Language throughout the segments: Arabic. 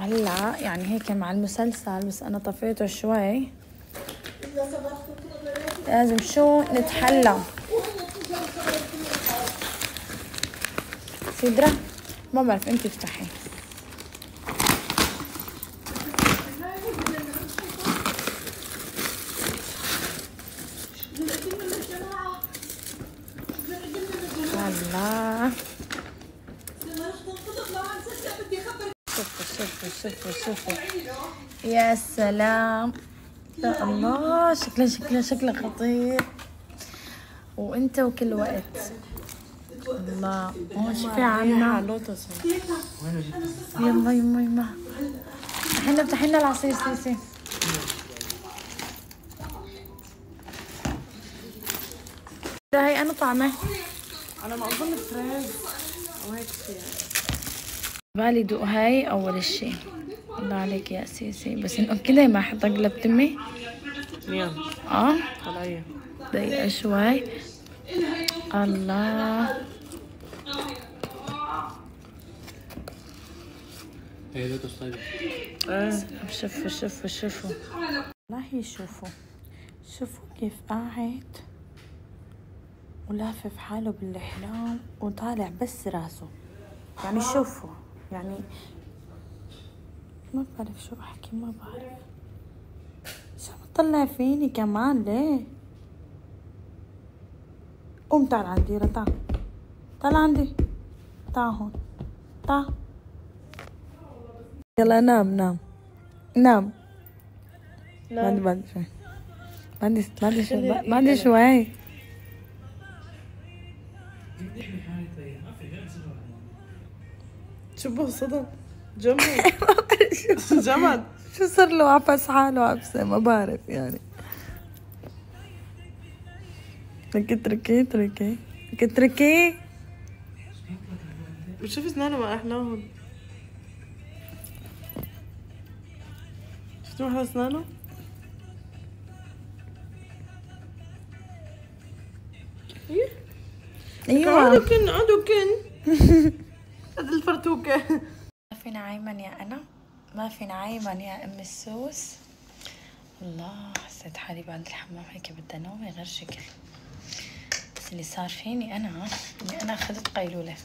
وهلا يعني هيك مع المسلسل، بس انا طفيته شوي. لازم شو نتحلى. سدرة ما بعرف، انت افتحي. الله شوفوا يا سلام، يا الله شكله خطير. وانت وكل وقت الله. شوفي عنا. يلا يما افتحي لنا العصير سيسي. هاي انا طعمه انا ما اظن فريز او هيك شيء. بالي دوق هاي اول شيء. الله عليك يا سيسي، بس انه كده ما حط اقلب تمي. نعم. طلعيه دقيقة شوي. الله هي لوتس طيبة. شوفوا والله شوفوا كيف قاعد ولافف حاله بالاحلام وطالع بس راسه. يعني شوفوا، يعني ما بعرف شو احكي، ما بعرف شو بتطلع فيني كمان. ليه؟ قوم تعال عندي، تعال عندي، تعال هون، تعال. يلا نام بعد شوي. شو به صدم جمد شو صار له؟ عبس حاله عبسه، ما بعرف يعني. تركي بتشوف اسنانه ما احلاهم. شفتي محل اسنانه؟ ايوه عادوا كن هذا الفرتوكة. ما في نعيما يا انا، ما في نعيما يا ام السوس. الله حسيت حالي بعد الحمام هيك بدي انام غير شكل. بس اللي صار فيني انا اني انا اخذت قيلولة،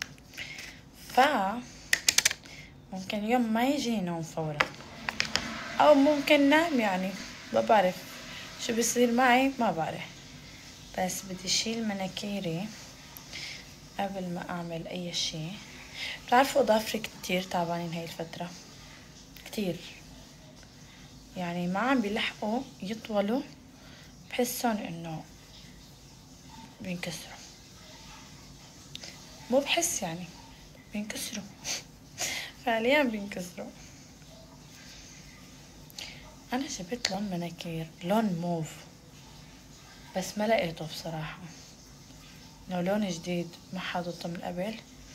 ممكن اليوم ما يجيني نوم فورا، او ممكن نام، يعني ما بعرف شو بيصير معي، ما بعرف. بس بدي اشيل مناكيري قبل ما اعمل اي شيء. بتعرفوا اظافري كتير تعبانين هاي الفترة كتير، يعني ما عم بيلحقوا يطولوا، بحسهم انه بينكسروا. مو بحس، يعني بينكسروا فعليا بينكسروا. انا جبت لون مناكير لون موف، بس ما لقيته بصراحة، انه لون جديد ما حاطته من قبل،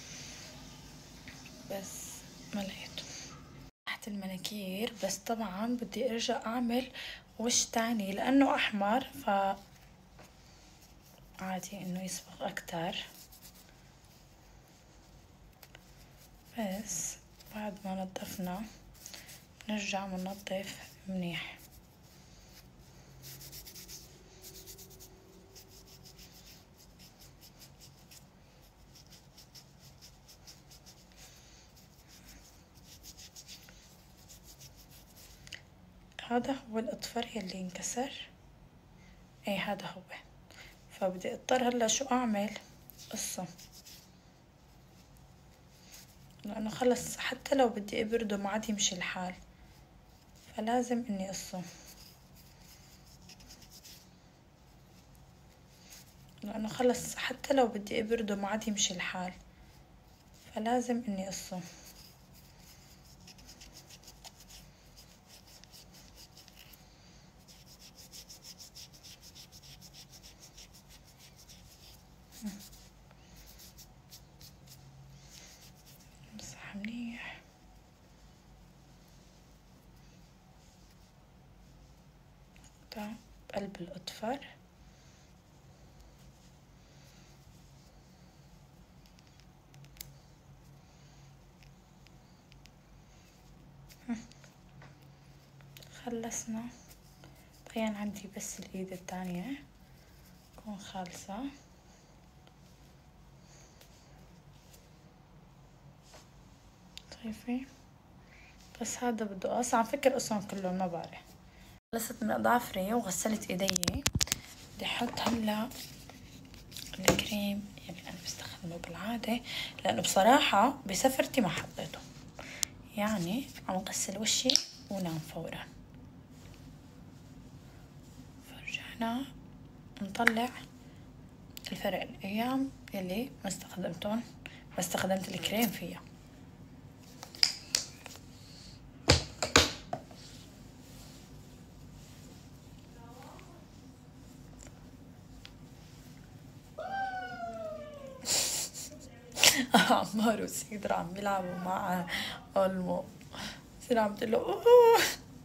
بس ما لقيته تحت المناكير. بس طبعا بدي ارجع اعمل وش تاني لانه احمر، عادي انه يصبغ اكتر. بس بعد ما نظفنا نرجع منظف منيح. هذا هو الاطفر يلي انكسر، اي هذا هو. فبدي اضطر هلا شو اعمل، قصة، لانه خلص حتى لو بدي ابرده ما عاد يمشي الحال، فلازم اني اقصه، لانه خلص حتى لو بدي ابرده ما عاد يمشي الحال، فلازم اني اقصه. امسح منيح. بقلب الاطفر خلصنا. بين عندي بس الايد الثانية تكون خالصة. شايفين؟ بس هذا بده قص. عم فكر قصهم كلهم ما بعرف. خلصت من اظافري وغسلت ايدي. بدي احط هلا الكريم يعني انا بستخدمه بالعادة لانه بصراحة بسفرتي ما حطيته. يعني عم غسل وشي ونام فورا. فرجعنا نطلع الفرق الايام يلي ما استخدمتهم، ما استخدمت الكريم فيها. عمار وسيدرا عم بيلعبوا مع أولمو. سيدرا عم تقول له أوه.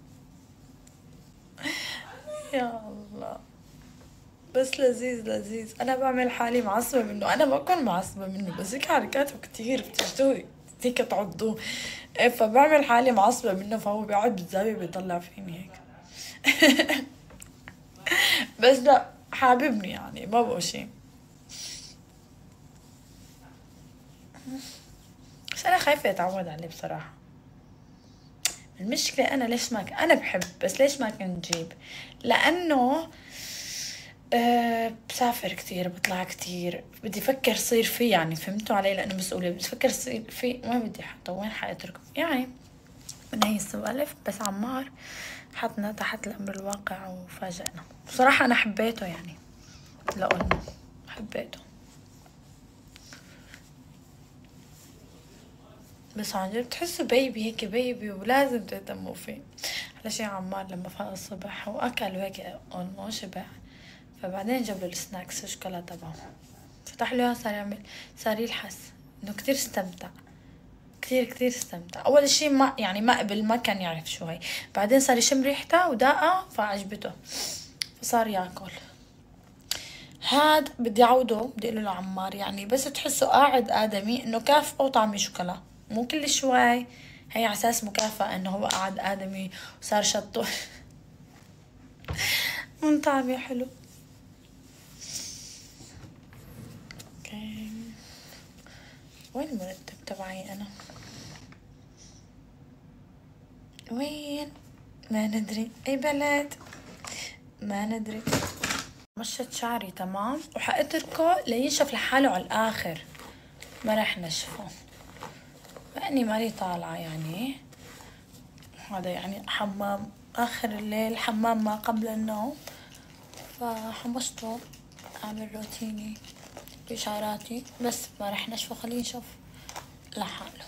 يا الله بس لذيذ لذيذ. انا بعمل حالي معصبه منه، انا بكون معصبه منه بس هيك حركاته كتير بتجتوي هيك تعضوه. إيه فبعمل حالي معصبه منه فهو بيقعد بالزاويه بيطلع فيني هيك. بس لا حاببني يعني ما بقول شي. بس انا خايفه اتعود عليه بصراحه. المشكله انا ليش ما انا بحب بس ليش ما كنت جيب؟ لانه بسافر كتير بطلع كتير بدي افكر صير فيه يعني فهمتوا علي لانه مسؤولية بدي افكر صير فيه ما بدي احطه وين حاتركه يعني من هي السوالف. بس عمار حطنا تحت الامر الواقع وفاجأنا. بصراحة انا حبيته يعني لأولمو حبيته. بس عن جد بتحسوا بيبي هيك بيبي ولازم تهتموا فيه. على شي عمار لما فاق الصبح واكل وهيك أولمو شبع فبعدين جاب له السناكس الشوكولاته تبعه فتح له صار يلحس انه كتير استمتع. كتير استمتع. اول اشي ما يعني ما قبل ما كان يعرف شو هي. بعدين صار يشم ريحتها وداقها فعجبته فصار ياكل. هاد بدي اعوده بدي اقول له لعمار يعني بس تحسه قاعد ادمي انه كافئه وطعمي شوكولا مو كل شوي هي على اساس مكافأة انه هو قاعد ادمي وصار شطه. من طعمي حلو. اوكي وين المرتب تبعي انا؟ وين؟ ما ندري اي بلد ما ندري. مشت شعري تمام وحاتركه لينشف لحاله على الاخر ما راح نشفه لاني مالي طالعة يعني. هذا يعني حمام اخر الليل حمام ما قبل النوم فحمشته اعمل روتيني بشعراتي بس ما راح نشفه خليه ينشف لحاله.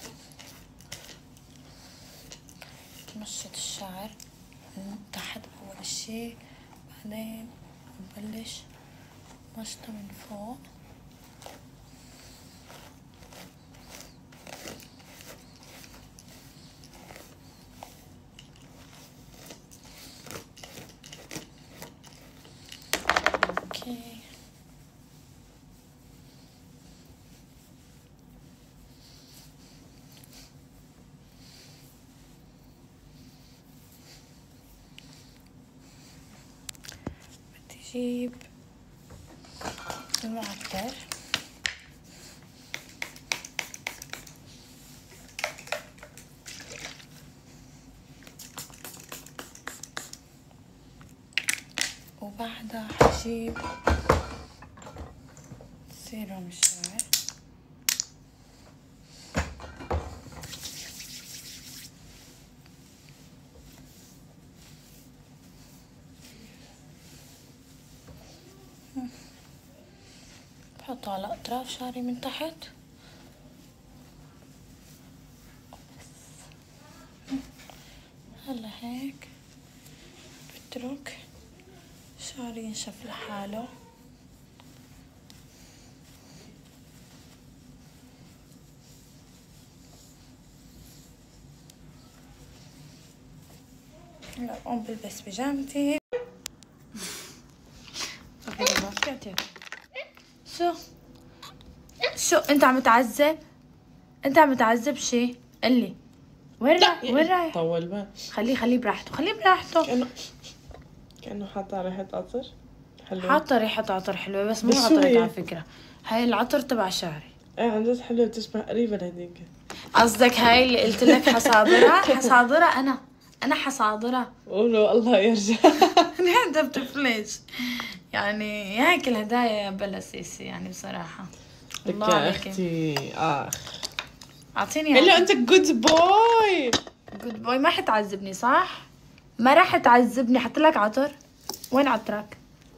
مشط الشعر من تحت اول شي بعدين ببلش مشطه من فوق. اوكي جيب المعطر وبعدها حجيب سيروم الشعر بحطه على اطراف شعري من تحت هلا هيك بترك شعري ينشف لحاله. هلا قوم بلبس بيجامتي. شو انت عم تعذب؟ انت عم تعذب شي؟ قلي وين رايح؟ طول بقى. خليه براحته، خليه براحته. كأنه حاطة ريحة عطر حلوة. حاطة ريحة عطر حلوة بس مو بس عطرك شوية. على فكرة. هاي العطر تبع شعري. ايه عن جد حلوة، تشبه قريبا هذيك. قصدك هاي اللي قلت لك حصادرة؟ حصادرة أنا حصادرة. قولوا الله يرجع. انت بتفلش يعني. هيك الهدايا بلا سيسي يعني بصراحة. لك يا اختي اعطيني. هلا انت جود بوي. جود بوي. ما حتعذبني صح؟ ما راح تعذبني. حط لك عطر. وين عطرك؟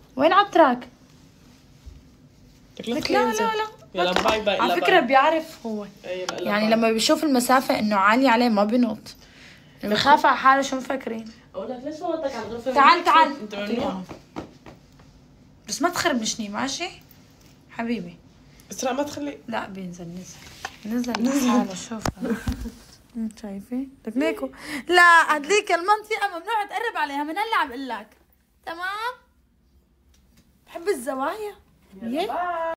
لك لا يلا باي باي. على فكرة بيعرف هو يعني لما بيشوف المسافة انه عالية عليه ما بينط. بخاف على حاله. شو مفكرين؟ اقول لك ليش وضعك على الغرفة؟ تعال انت ممنوع. بس ما تخربشني ماشي حبيبي. اسراء ما تخلي. لا بينزل. نزل لحاله. شوف انت شايفه لك ليكو. لا هدليك المنطقة ممنوع تقرب عليها. من هلا عم اقول لك تمام. بحب الزوايا.